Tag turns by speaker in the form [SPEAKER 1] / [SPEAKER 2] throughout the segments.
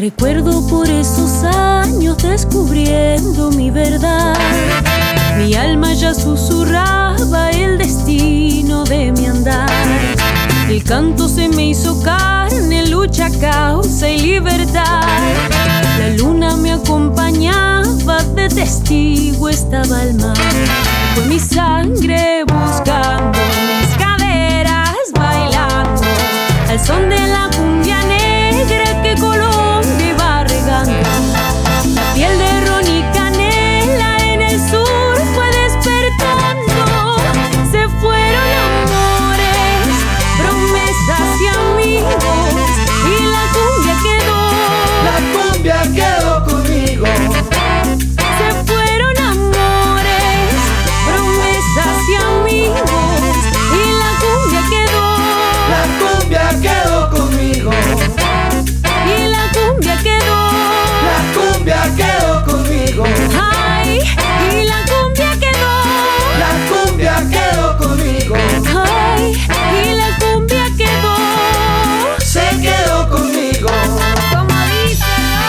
[SPEAKER 1] Recuerdo por esos años descubriendo mi verdad. Mi alma ya susurraba el destino de mi andar. El canto se me hizo carne, lucha, causa y libertad. La luna me acompañaba, de testigo estaba el mar. Fue mi sangre buscando mis caderas, bailando al son de la cumbia negra que Colombia iba regando. La piel de ron y canela en el sur fue despertando. Se fueron amores, promesas y amigos, y la cumbia quedó.
[SPEAKER 2] La cumbia quedó conmigo.
[SPEAKER 1] Se fueron amores, promesas y amigos, y la cumbia quedó.
[SPEAKER 2] La cumbia quedó conmigo.
[SPEAKER 1] Y la cumbia quedó.
[SPEAKER 2] La cumbia quedó conmigo.
[SPEAKER 1] Ay, y la cumbia quedó.
[SPEAKER 2] La cumbia quedó conmigo.
[SPEAKER 1] Ay, y la cumbia quedó.
[SPEAKER 2] Se quedó conmigo.
[SPEAKER 1] Como dice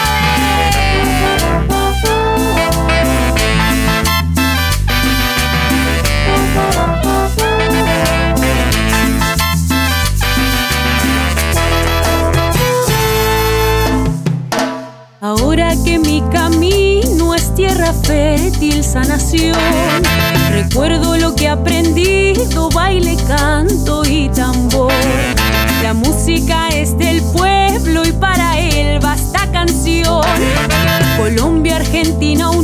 [SPEAKER 1] ahora que mi camino es tierra fértil, sanación, recuerdo lo que he aprendido, baile, canto y tambor. La música es del pueblo y para él basta canción. Colombia, Argentina,